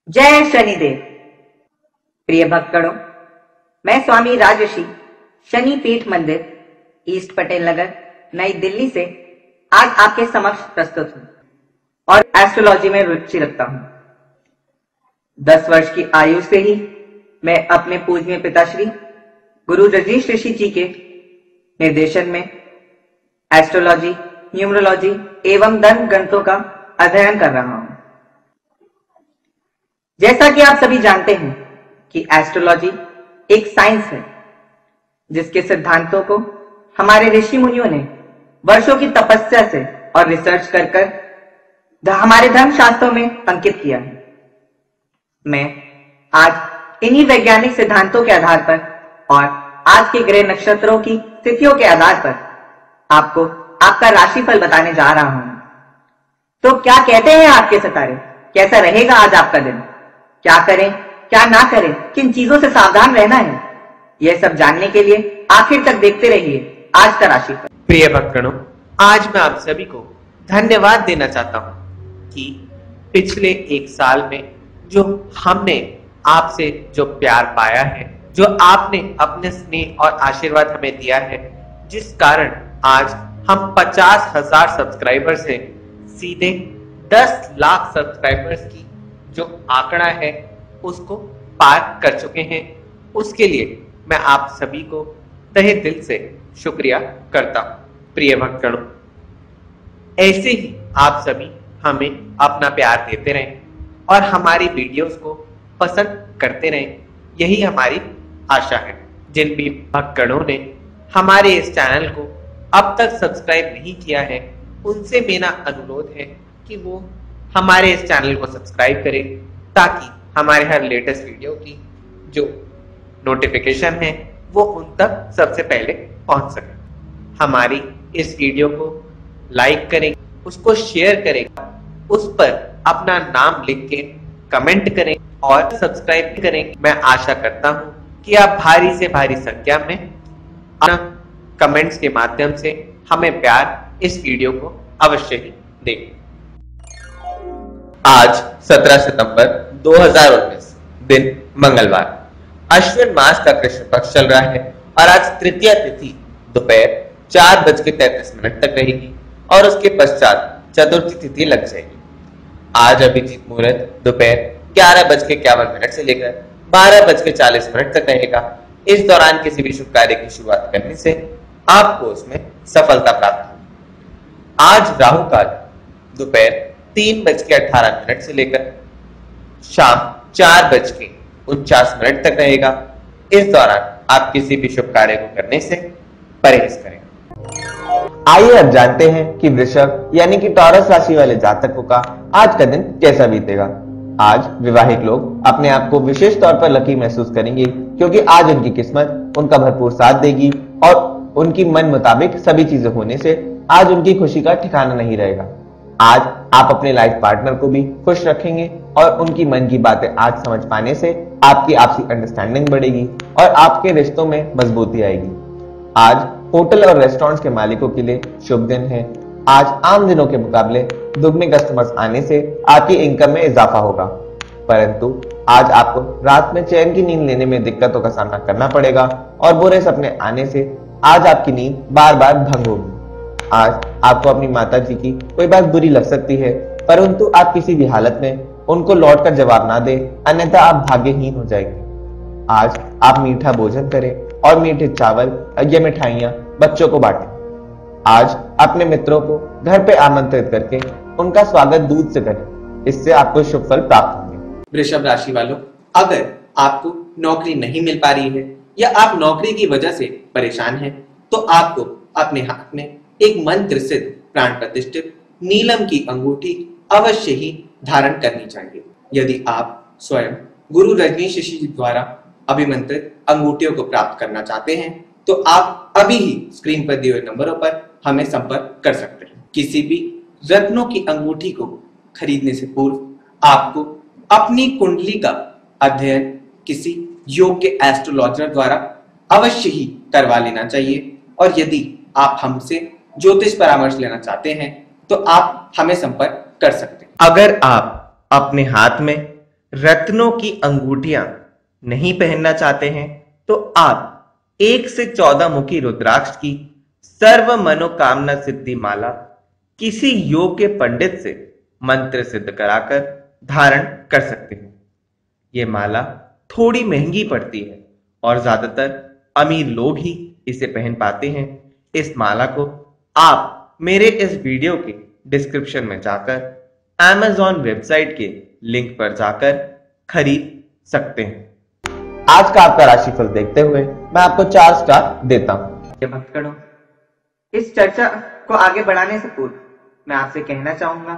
जय शनिदेव। प्रिय भक्तगणों, मैं स्वामी राजर्षि शनि पीठ मंदिर, ईस्ट पटेल नगर, नई दिल्ली से आज आपके समक्ष प्रस्तुत हूं और एस्ट्रोलॉजी में रुचि रखता हूं। 10 वर्ष की आयु से ही मैं अपने पूजनीय पिताश्री गुरु रजनीश ऋषि जी के निर्देशन में एस्ट्रोलॉजी, न्यूमरोलॉजी एवं धर्म ग्रंथों का अध्ययन कर रहा हूं। जैसा कि आप सभी जानते हैं कि एस्ट्रोलॉजी एक साइंस है जिसके सिद्धांतों को हमारे ऋषि मुनियों ने वर्षों की तपस्या से और रिसर्च कर हमारे धर्म शास्त्रों में अंकित किया है। मैं आज इन्हीं वैज्ञानिक सिद्धांतों के आधार पर और आज के ग्रह नक्षत्रों की स्थितियों के आधार पर आपको आपका राशिफल बताने जा रहा हूं। तो क्या कहते हैं आपके सितारे, कैसा रहेगा आज आपका दिन, क्या करें क्या ना करें, किन चीजों से सावधान रहना है, यह सब जानने के लिए आखिर तक देखते रहिए आज का राशिफल। प्रिय भक्तगणों, आज मैं आप सभी को धन्यवाद देना चाहता हूं कि पिछले 1 साल में जो हमने आपसे जो प्यार पाया है, जो आपने अपने स्नेह और आशीर्वाद हमें दिया है, जिस कारण आज हम 50,000 सब्सक्राइबर से सीधे 10 लाख सब्सक्राइबर्स की जो आंकड़ा है उसको पार कर चुके हैं। उसके लिए मैं आप सभी को तहे दिल से शुक्रिया करता हूं। प्रिय भक्तगणों, ऐसे ही आप सभी हमें अपना प्यार देते रहें और हमारी वीडियोस को पसंद करते रहें, यही हमारी आशा है। जिन भी भक्तगणों ने हमारे इस चैनल को अब तक सब्सक्राइब नहीं किया है, उनसे मेरा अनुरोध है कि वो हमारे इस चैनल को सब्सक्राइब करें ताकि हमारे हर लेटेस्ट वीडियो की जो नोटिफिकेशन है वो उन तक सबसे पहले पहुंच सके। हमारी इस वीडियो को लाइक करें, उसको शेयर करें, उस पर अपना नाम लिख के कमेंट करें और सब्सक्राइब भी करें। मैं आशा करता हूं कि आप भारी से भारी संख्या में अपना कमेंट्स के माध्यम से हमें प्यार इस वीडियो को अवश्य ही दें। आज 17 सितंबर 2019 दिन मंगलवार, अश्विन मास का कृष्ण पक्ष चल रहा है और आज तृतीया तिथि दोपहर 4:33 तक रहेगी और उसके पश्चात चतुर्थी तिथि लग जाएगी। आज अभिजीत मुहूर्त दोपहर 11:51 से लेकर 12:40 तक रहेगा। इस दौरान किसी भी शुभ कार्य की शुरुआत करने से आपको उसमें सफलता प्राप्त होगी। आज राहु काल दोपहर 3:18 से लेकर शाम 4:49 तक रहेगा। इस दौरान आप किसी भी शुभ कार्य को करने से परहेज करें। आइए अब जानते हैं कि वृषभ यानी कि टॉरस राशि वाले जातकों का आज का दिन कैसा बीतेगा। आज विवाहित लोग अपने आप को विशेष तौर पर लकी महसूस करेंगे क्योंकि आज उनकी किस्मत उनका भरपूर साथ देगी और उनकी मन मुताबिक सभी चीजें होने से आज उनकी खुशी का ठिकाना नहीं रहेगा। आज आप अपने लाइफ पार्टनर को भी खुश रखेंगे और उनकी मन की बातें आज समझ पाने से आपकी आपसी अंडरस्टैंडिंग बढ़ेगी और आपके रिश्तों में मजबूती आएगी। आज होटल और रेस्टोरेंट्स के मालिकों के लिए शुभ दिन है। आज आम दिनों के मुकाबले दुगने कस्टमर्स आने से आपकी इनकम में इजाफा होगा, परंतु आज आपको रात में चैन की नींद लेने में दिक्कतों का सामना करना पड़ेगा और बुरे सपने आने से आज आपकी नींद बार बार भंग होगी। आज आपको अपनी माता जी की कोई बात बुरी लग सकती है, परंतु आप किसी भी हालत में उनको लौट कर जवाब ना दें, अन्यथा आप भाग्यहीन हो जाएंगे। आज आप मीठा भोजन करें और मीठे चावल या मिठाइयां बच्चों को बांटें। आज अपने मित्रों को घर पे आमंत्रित करके उनका स्वागत दूध से करें, इससे आपको शुभ फल प्राप्त होंगे। वृषभ राशि वालों, अगर आपको नौकरी नहीं मिल पा रही है या आप नौकरी की वजह से परेशान हैं, तो आपको अपने हाथ में एक मंत्र सिद्ध प्राण प्रतिष्ठित नीलम की अंगूठी अवश्य ही धारण करनी चाहिए। यदि आप स्वयं गुरु रजनीश ऋषि जी द्वारा अभिमंत्रित अंगूठियों को प्राप्त करना चाहते हैं तो आप अभी ही स्क्रीन पर दिए हुए नंबरों पर हमें संपर्क कर सकते हैं। किसी भी रत्नों की अंगूठी को खरीदने से पूर्व आपको अपनी कुंडली का अध्ययन किसी योग्य एस्ट्रोलॉजर द्वारा अवश्य ही करवा लेना चाहिए और यदि आप हमसे ज्योतिष परामर्श लेना चाहते हैं तो आप हमें संपर्क कर सकते हैं। अगर आप अपने हाथ में रत्नों की अंगूठियां नहीं पहनना चाहते हैं तो आप 1 से 14 मुखी रुद्राक्ष की सर्व मनोकामना सिद्धि माला किसी योग्य पंडित से मंत्र सिद्ध कराकर धारण कर सकते हैं। ये माला थोड़ी महंगी पड़ती है और ज्यादातर अमीर लोग ही इसे पहन पाते हैं। इस माला को आप मेरे इस वीडियो के डिस्क्रिप्शन में जाकर Amazon वेबसाइट के लिंक पर जाकर खरीद सकते हैं। आज का आपका राशिफल देखते हुए मैं आपको 4 स्टार देता हूं। भक्तगणों, इस चर्चा को आगे बढ़ाने से पूर्व मैं आपसे कहना चाहूंगा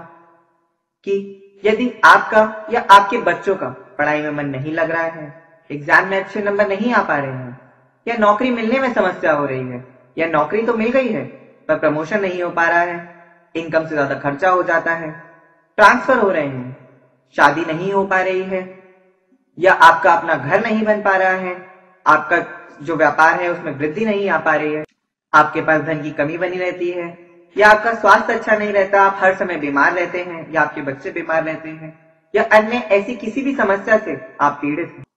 कि यदि आपका या आपके बच्चों का पढ़ाई में मन नहीं लग रहा है, एग्जाम में अच्छे नंबर नहीं आ पा रहे हैं, या नौकरी मिलने में समस्या हो रही है, या नौकरी तो मिल गई है पर प्रमोशन नहीं हो पा रहा है, इनकम से ज्यादा खर्चा हो जाता है, ट्रांसफर हो रहे हैं, शादी नहीं हो पा रही है, या आपका अपना घर नहीं बन पा रहा है, आपका जो व्यापार है उसमें वृद्धि नहीं आ पा रही है, आपके पास धन की कमी बनी रहती है, या आपका स्वास्थ्य अच्छा नहीं रहता, आप हर समय बीमार रहते हैं, या आपके बच्चे बीमार रहते हैं, या अन्य ऐसी किसी भी समस्या से आप पीड़ित हैं,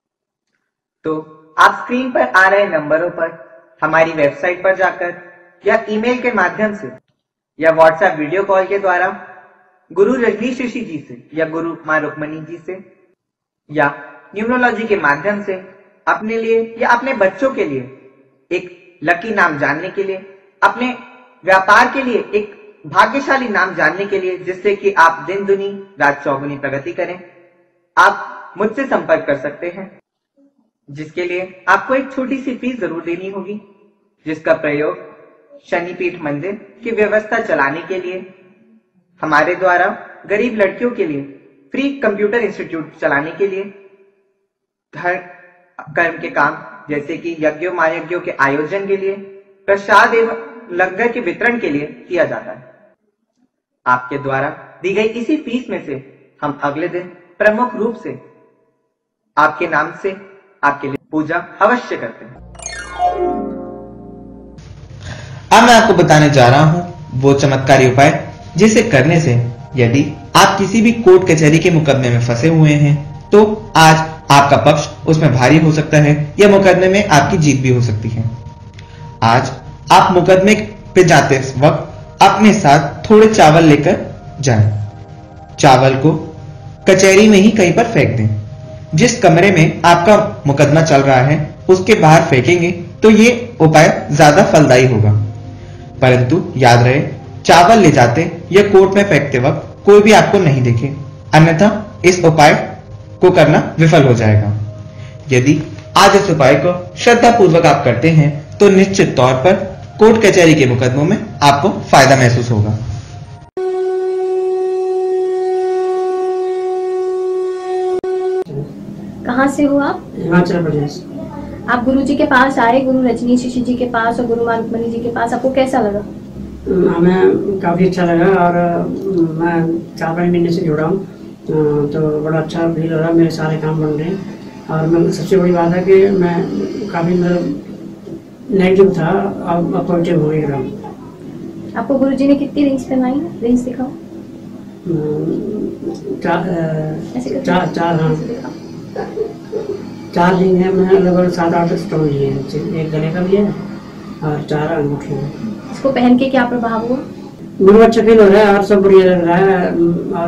तो आप स्क्रीन पर आ रहे नंबरों पर हमारी वेबसाइट पर जाकर या ईमेल के माध्यम से या व्हाट्सएप वीडियो कॉल के द्वारा गुरु रजनीश ऋषि जी से या गुरु मां रुक्मणी जी से या न्यूमरोलॉजी के माध्यम से अपने लिए या अपने बच्चों के लिए एक लकी नाम जानने के लिए, अपने व्यापार के लिए एक भाग्यशाली नाम जानने के लिए, जिससे कि आप दिन दुनी रात चौगुनी प्रगति करें, आप मुझसे संपर्क कर सकते हैं, जिसके लिए आपको एक छोटी सी फीस जरूर देनी होगी, जिसका प्रयोग शनिपीठ मंदिर की व्यवस्था चलाने के लिए, हमारे द्वारा गरीब लड़कियों के लिए फ्री कंप्यूटर इंस्टीट्यूट चलाने के लिए, धर्म कर्म के काम जैसे कि यज्ञों महायज्ञों के आयोजन के लिए, प्रसाद एवं लंगर के वितरण के लिए किया जाता है। आपके द्वारा दी गई इसी फीस में से हम अगले दिन प्रमुख रूप से आपके नाम से आपके लिए पूजा अवश्य करते हैं। अब मैं आपको बताने जा रहा हूं वो चमत्कारी उपाय जिसे करने से यदि आप किसी भी कोर्ट कचहरी के मुकदमे में फंसे हुए हैं तो आज आपका पक्ष उसमें भारी हो सकता है या मुकदमे में आपकी जीत भी हो सकती है। आज आप मुकदमे पे जाते वक्त अपने साथ थोड़े चावल लेकर जाएं। चावल को कचहरी में ही कहीं पर फेंक दें। जिस कमरे में आपका मुकदमा चल रहा है उसके बाहर फेंकेंगे तो ये उपाय ज्यादा फलदायी होगा। परंतु याद रहे, चावल ले जाते या कोर्ट में फेंकते वक्त कोई भी आपको नहीं देखे, अन्यथा इस उपाय को करना विफल हो जाएगा। यदि आज इस उपाय को श्रद्धा पूर्वक आप करते हैं तो निश्चित तौर पर कोर्ट कचहरी के मुकदमों में आपको फायदा महसूस होगा। कहाँ से हो आप? हिमाचल प्रदेश। आप गुरु जी के पास आए, गुरु रजनीश ऋषि जी के पास और गुरु मां रुक्मणी जी के पास, आपको कैसा लगा? हमें काफ़ी अच्छा लगा और मैं 4-5 महीने से जुड़ा हूँ, तो बड़ा अच्छा फील हो रहा है। मेरे सारे काम बन रहे हैं और मैं सबसे बड़ी बात है कि मैं काफ़ी मतलब नेगेटिव था, अब पॉजिटिव हो गया हूँ। आपको गुरु जी ने कितनी रिंग्स पहनाई? रिंग्स दिखाओ। चार रिंग है, मैं लगभग 7-8 स्टोन लिए हैं, एक गले का भी है और 4 अंगूठी है। इसको पहन के क्या प्रभाव हुआ? मुझे अच्छा फील हो रहा है और सब बढ़िया लग रहा है और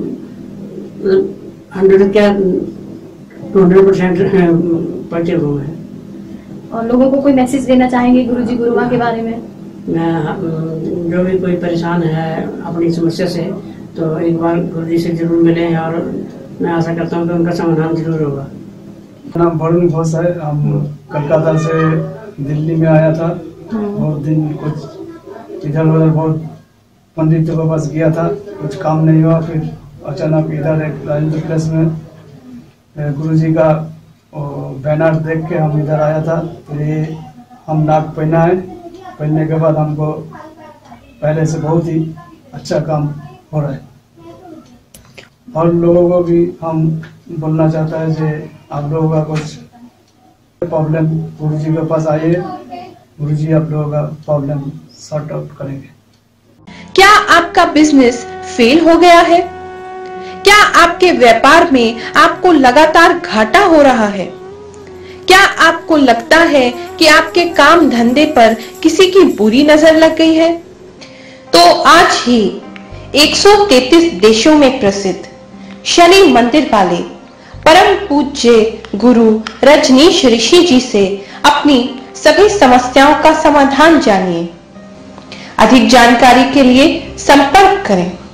200% पॉजिटिव हुआ है। और लोगों को कोई मैसेज देना चाहेंगे गुरु जी गुरु मां के बारे में? मैं जो भी कोई परेशान है अपनी समस्या से तो एक बार गुरु जी से जरूर मिले और मैं आशा करता हूँ कि उनका समाधान जरूर होगा। नाम वरुण घोष है। हम कलकत्ता से दिल्ली में आया था, बहुत दिन कुछ इधर उधर बहुत पंडितों के पास गया था, कुछ काम नहीं हुआ। फिर अचानक इधर एक राजेंद्र प्लेस में गुरुजी का बैनर देख के हम इधर आया था। तो ये हम नाक पहना है, पहनने के बाद हमको पहले से बहुत ही अच्छा काम हो रहा है। और लोगों को भी हम बोलना चाहता है कि आप लोगों का कुछ प्रॉब्लम गुरुजी के पास आइए, गुरुजी आप लोगों का प्रॉब्लम सॉर्ट आउट करेंगे। क्या आपका बिजनेस फेल हो गया है? क्या आपके व्यापार में आपको लगातार घाटा हो रहा है? क्या आपको लगता है कि आपके काम धंधे पर किसी की बुरी नजर लग गई है? तो आज ही 133 देशों में प्रसिद्ध शनि मंदिर वाले परम पूज्य गुरु रजनीश ऋषि जी से अपनी सभी समस्याओं का समाधान जानिए। अधिक जानकारी के लिए संपर्क करें।